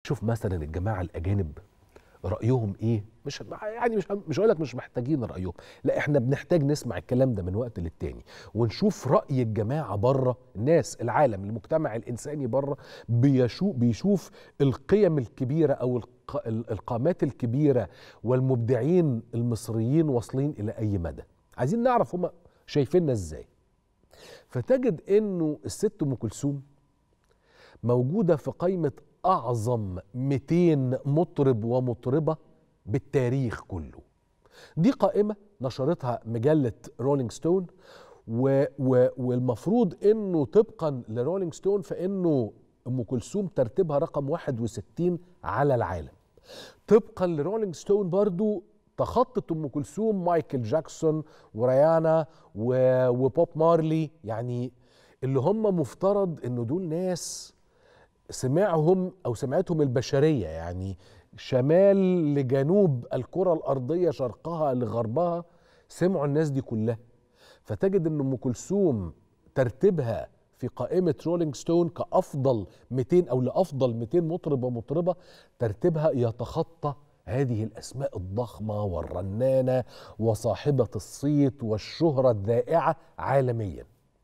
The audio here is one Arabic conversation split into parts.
شوف مثلا الجماعه الاجانب رايهم ايه، مش هقول لك مش محتاجين رايهم، لا احنا بنحتاج نسمع الكلام ده من وقت للتاني ونشوف راي الجماعه بره، الناس، العالم، المجتمع الانساني بره بيشوف القيم الكبيره او القامات الكبيره والمبدعين المصريين واصلين الى اي مدى. عايزين نعرف هم شايفيننا ازاي. فتجد انه الست ام كلثوم موجوده في قائمه أعظم 200 مطرب ومطربة بالتاريخ كله. دي قائمة نشرتها مجلة رولينج ستون والمفروض أنه طبقا لرولينج ستون فإنه أم كلثوم ترتيبها رقم 61 على العالم. طبقا لرولينج ستون برضو تخطت أم كلثوم مايكل جاكسون وريانا وبوب مارلي، يعني اللي هم مفترض أنه دول ناس سمعهم أو سمعتهم البشرية، يعني شمال لجنوب الكرة الأرضية، شرقها لغربها، سمعوا الناس دي كلها. فتجد أن أم كلثوم ترتيبها في قائمة رولينج ستون كأفضل 200 أو لأفضل 200 مطرب ومطربة، ترتيبها يتخطى هذه الأسماء الضخمة والرنانة وصاحبة الصيت والشهرة الذائعة عالميا.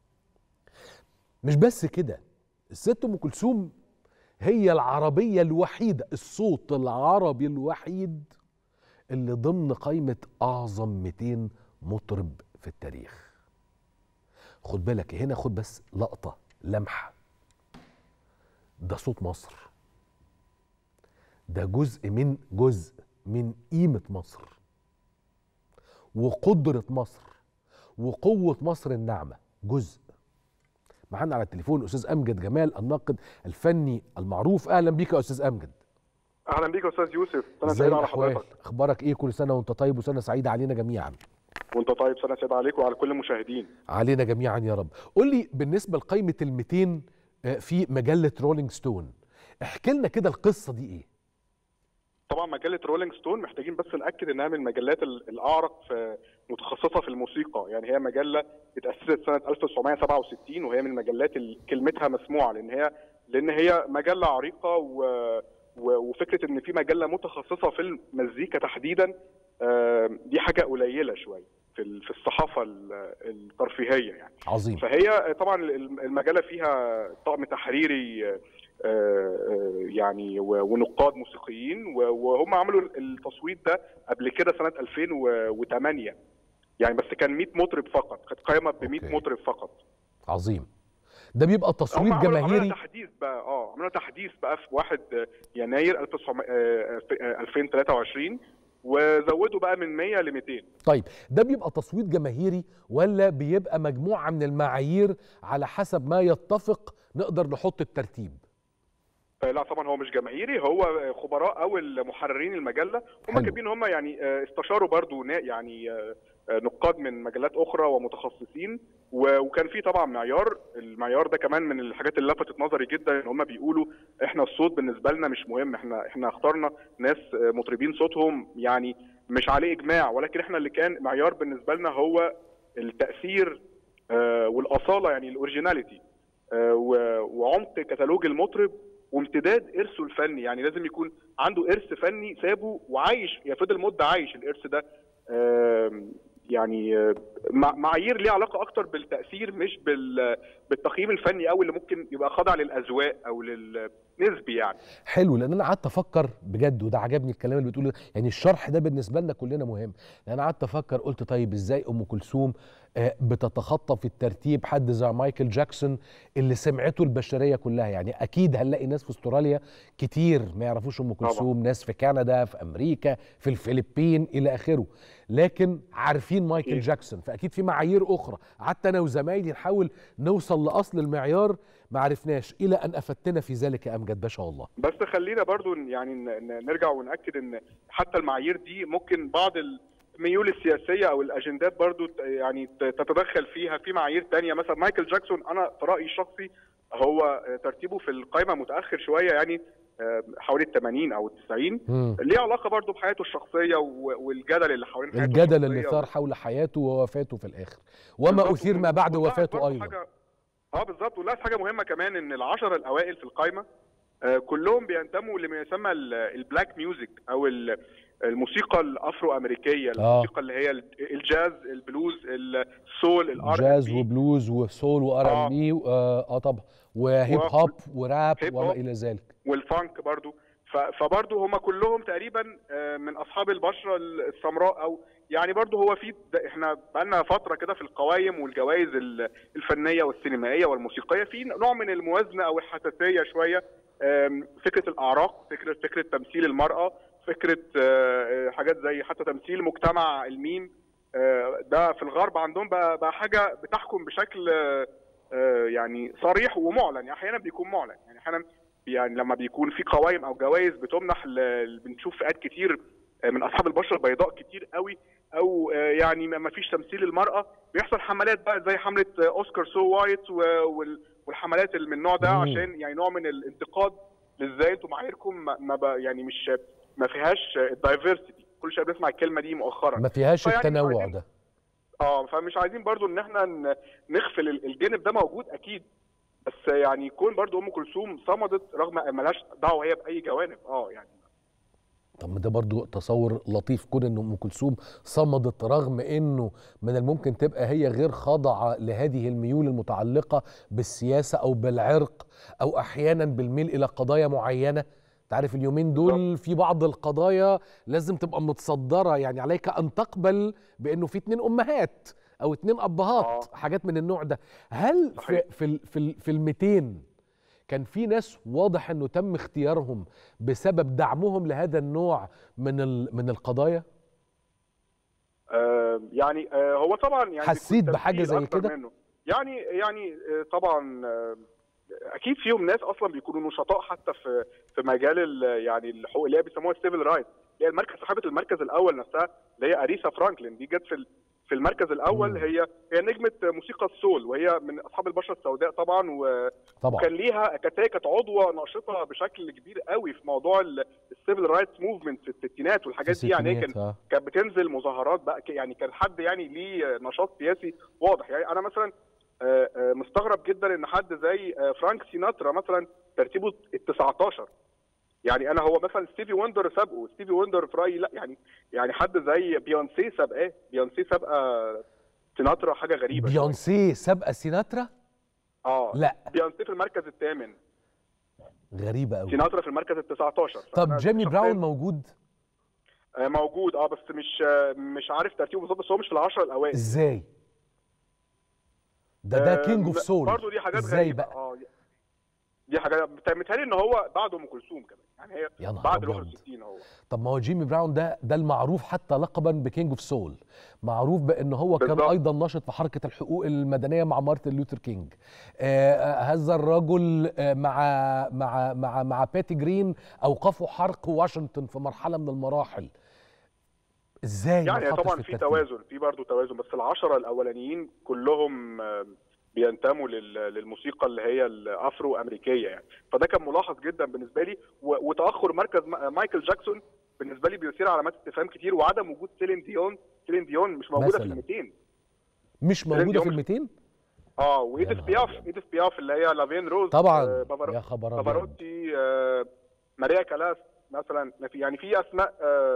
مش بس كده، الست أم كلثوم هي العربية الوحيدة، الصوت العربي الوحيد اللي ضمن قائمة أعظم 200 مطرب في التاريخ. خد بالك هنا، خد بس لقطة لمحة، ده صوت مصر، ده جزء من قيمة مصر وقدرة مصر وقوة مصر الناعمة. جزء. معانا على التليفون الاستاذ امجد جمال الناقد الفني المعروف. اهلا بيك يا استاذ امجد. اهلا بيك يا استاذ يوسف، سنه سعيده على حضرتك. اخبارك ايه؟ كل سنه وانت طيب وسنه سعيده علينا جميعا. وانت طيب، سنه سعيده عليك وعلى كل المشاهدين. علينا جميعا يا رب. قول لي بالنسبه لقائمه ال200 في مجله رولينج ستون، احكي لنا كده القصه دي ايه؟ طبعا مجله رولينج ستون محتاجين بس ناكد انها من المجلات الاعرق متخصصه في الموسيقى، يعني هي مجله اتاسست سنه 1967 وهي من المجلات اللي كلمتها مسموعه، لان هي مجله عريقه وفكره ان في مجله متخصصه في المزيكا تحديدا دي حاجه قليله شويه في الصحافه الترفيهيه يعني. عظيم. فهي طبعا المجله فيها طاقم تحريري يعني ونقاد موسيقيين، وهم عملوا التصويت ده قبل كده سنه 2008 يعني، بس كان 100 مطرب فقط، كانت قائمه ب 100 مطرب فقط. عظيم. ده بيبقى تصويت جماهيري. عملنا تحديث بقى عملنا تحديث بقى في 1 يناير 2023 وزودوا بقى من 100 ل 200. طيب ده بيبقى تصويت جماهيري ولا بيبقى مجموعه من المعايير على حسب ما يتفق نقدر نحط الترتيب؟ لا طبعا هو مش جماهيري، هو خبراء او المحررين المجله هم كاتبين، هم يعني استشاروا برضو يعني نقاد من مجلات اخرى ومتخصصين، وكان في طبعا المعيار ده كمان من الحاجات اللي لفتت نظري جدا، ان هم بيقولوا احنا الصوت بالنسبه لنا مش مهم، احنا اخترنا ناس مطربين صوتهم يعني مش عليه اجماع، ولكن احنا اللي كان معيار بالنسبه لنا هو التاثير والاصاله، يعني الاوريجيناليتي وعمق كتالوج المطرب وامتداد ارثه الفني، يعني لازم يكون عنده ارث فني سابه وعايش، فضل مده عايش الارث ده، يعني معايير ليها علاقه اكتر بالتاثير مش بالتقييم الفني او اللي ممكن يبقى خاضع للاذواق او للنسبي يعني. حلو، لان انا قعدت افكر بجد، وده عجبني الكلام اللي بتقوله، يعني الشرح ده بالنسبه لنا كلنا مهم، لان انا قعدت افكر قلت طيب ازاي ام كلثوم بتتخطى في الترتيب حد زي مايكل جاكسون اللي سمعته البشريه كلها؟ يعني اكيد هنلاقي ناس في استراليا كتير ما يعرفوش ام كلثوم، ناس في كندا، في امريكا، في الفلبين الى اخره، لكن عارفين مايكل جاكسون، فاكيد في معايير اخرى. قعدت انا وزمايلي نحاول نوصل لاصل المعيار، ما عرفناش الى ان افدتنا في ذلك يا امجد، ما شاء الله. بس خلينا برضو يعني نرجع ونأكد ان حتى المعايير دي ممكن بعض الميول السياسيه او الاجندات برضو يعني تتدخل فيها في معايير تانية. مثلا مايكل جاكسون انا في رايي الشخصي هو ترتيبه في القائمه متاخر شويه، يعني حوالي 80 او 90، ليه علاقه برضو بحياته الشخصيه والجدل اللي حوالين حياته الجدل اللي ثار حول حياته ووفاته في الاخر، وما اثير ما بعد وفاته ايضا. بالظبط. ولاحظ حاجه مهمه كمان، ان ال10 الاوائل في القائمه كلهم بينتموا لما يسمى البلاك ميوزك او الموسيقى الافرو امريكيه، الموسيقى اللي هي الجاز، البلوز، السول، الار ان بي. جاز وبلوز وسول وار ان بي، طبعا، وهيب هوب وراب وما الى ذلك، والفانك برضو. فبرضو هم كلهم تقريبا من اصحاب البشره السمراء، او يعني برضو هو في احنا بقالنا فتره كده في القوائم والجوائز الفنيه والسينمائيه والموسيقيه في نوع من الموازنه او الحساسيه شويه. فكره الاعراق، فكره تمثيل المراه، فكره حاجات زي حتى تمثيل مجتمع الميم. ده في الغرب عندهم بقى حاجه بتحكم بشكل يعني صريح ومعلن. يعني احيانا بيكون معلن، يعني احيانا يعني لما بيكون في قوائم او جوائز بتمنح بنشوف فئات كتير من اصحاب البشره البيضاء كتير قوي، او يعني ما فيش تمثيل المراه، بيحصل حملات بقى زي حمله اوسكار سو وايت والحملات اللي من النوع ده، عشان يعني نوع من الانتقاد لازاي انتم معاييركم يعني مش ما فيهاش الدايفرسيتي. كل شويه بنسمع الكلمه دي مؤخرا، ما فيهاش التنوع ده. فمش عايزين برضو ان احنا نغفل الجانب ده، موجود اكيد، بس يعني يكون برضو ام كلثوم صمدت رغم ملهاش دعوه هي باي جوانب. يعني طب ده برضو تصور لطيف، كون ان ام كلثوم صمدت رغم انه من الممكن تبقى هي غير خاضعه لهذه الميول المتعلقه بالسياسه او بالعرق او احيانا بالميل الى قضايا معينه. تعرف اليومين دول في بعض القضايا لازم تبقى متصدره، يعني عليك ان تقبل بانه في 2 امهات او 2 ابهات، حاجات من النوع ده. هل في ال200 كان في ناس واضح انه تم اختيارهم بسبب دعمهم لهذا النوع من القضايا؟ يعني هو طبعا يعني حسيت بحاجه زي كده؟ يعني طبعا اكيد فيهم ناس اصلا بيكونوا نشطاء حتى في مجال يعني الحقوق اللي هي بيسموها السيفل رايتس، اللي هي المركز، صاحبه المركز الاول نفسها اللي هي اريثا فرانكلين. دي جت في المركز الاول. هي نجمه موسيقى السول، وهي من اصحاب البشره السوداء طبعا. وكان ليها كانت عضوه ناشطه بشكل كبير قوي في موضوع السيفل رايتس موفمنت في الستينات والحاجات دي. يعني كانت بتنزل مظاهرات بقى، يعني كان حد يعني ليه نشاط سياسي واضح. يعني انا مثلا مستغرب جدا ان حد زي فرانك سيناترا مثلا ترتيبه ال19. يعني انا هو مثلا ستيفي وندر سابقه، ستيفي وندر في رايي لا، يعني حد زي بيونسي سابقاه، بيونسي سابقه سيناترا، حاجه غريبه. بيونسي سابقه سيناترا؟ لا، بيونسي في المركز ال8. غريبه قوي. سيناترا في المركز ال19. طب جيمي براون موجود؟ موجود بس مش عارف ترتيبه بالظبط، بس هو مش في ال10 الاوائل. ازاي؟ ده كينج اوف سول برضه. دي حاجات ازاي غريبة بقى؟ دي حاجه متهيألي ان هو بعد ام كلثوم كمان، يعني هي بعد ال 61 هو. طب ما هو جيمي براون ده المعروف حتى لقبا بكينج اوف سول، معروف بان هو بالضبط. كان ايضا ناشط في حركه الحقوق المدنيه مع مارتن لوثر كينج. هذا الرجل مع باتي جرين اوقفوا حرق واشنطن في مرحله من المراحل. ازاي؟ يعني طبعا في توازن، في برضه توازن، بس ال10 الاولانيين كلهم بينتموا للموسيقى اللي هي الافرو امريكيه يعني. فده كان ملاحظ جدا بالنسبه لي. وتاخر مركز مايكل جاكسون بالنسبه لي بيثير علامات استفهام كتير، وعدم وجود سيلين ديون مش موجوده مثلاً. في ال200. مش موجوده في ال200؟ وايديث بياف اللي هي لافين روز طبعا. يا خبر ابيض. بافاروتي، ماريا كالاس مثلا. يعني في اسماء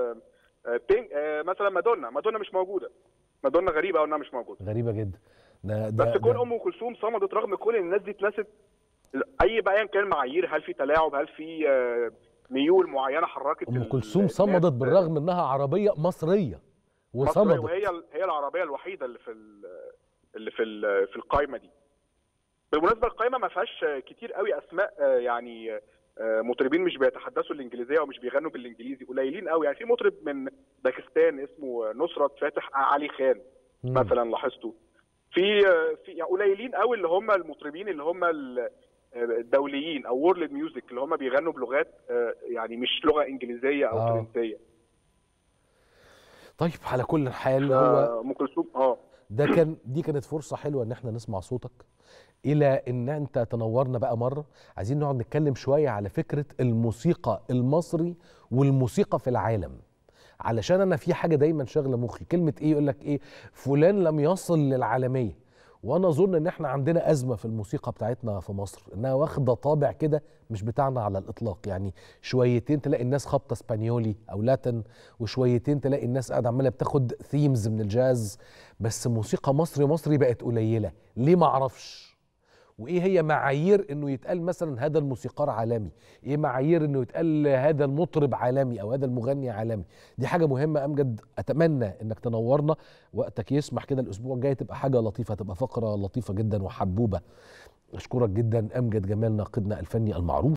مثلا مادونا مش موجوده. مادونا غريبه انها مش موجوده، غريبه جدا. بس كون ام كلثوم صمدت رغم كل الناس دي اتنست. اي بقى كان معايير، هل في تلاعب، هل في ميول معينه حركت ام كلثوم صمدت بالرغم انها عربيه مصريه وصمدت. وهي العربيه الوحيده اللي في القائمه دي. بالمناسبه القائمه ما فيهاش كتير قوي اسماء يعني مطربين مش بيتحدثوا الانجليزيه او مش بيغنوا بالانجليزي، قليلين قوي. يعني في مطرب من باكستان اسمه نصرت فاتح علي خان مثلا، لاحظته. في قليلين قوي اللي هم المطربين اللي هم الدوليين او وورلد ميوزك، اللي هم بيغنوا بلغات يعني مش لغه انجليزيه او فرنسيه. طيب على كل حال هو ام كلثوم دي كانت فرصه حلوه ان احنا نسمع صوتك، الى ان انت تنورنا بقى مره. عايزين نقعد نتكلم شويه على فكره الموسيقى المصري والموسيقى في العالم، علشان انا في حاجه دايما شاغله مخي. كلمه ايه؟ يقول لك ايه؟ فلان لم يصل للعالميه. وانا اظن ان احنا عندنا ازمه في الموسيقى بتاعتنا في مصر، انها واخده طابع كده مش بتاعنا على الاطلاق. يعني شويتين تلاقي الناس خابطه اسبانيولي او لاتن، وشويتين تلاقي الناس قاعده عماله بتاخد ثيمز من الجاز، بس موسيقى مصري بقت قليله. ليه؟ ما اعرفش. وايه هي معايير انه يتقال مثلا هذا الموسيقار عالمي؟ ايه معايير انه يتقال هذا المطرب عالمي او هذا المغني عالمي؟ دي حاجه مهمه. امجد، اتمنى انك تنورنا وقتك يسمح كده الاسبوع الجاي، تبقى حاجه لطيفه، تبقى فقره لطيفه جدا وحبوبه. اشكرك جدا امجد جمال، ناقدنا الفني المعروف.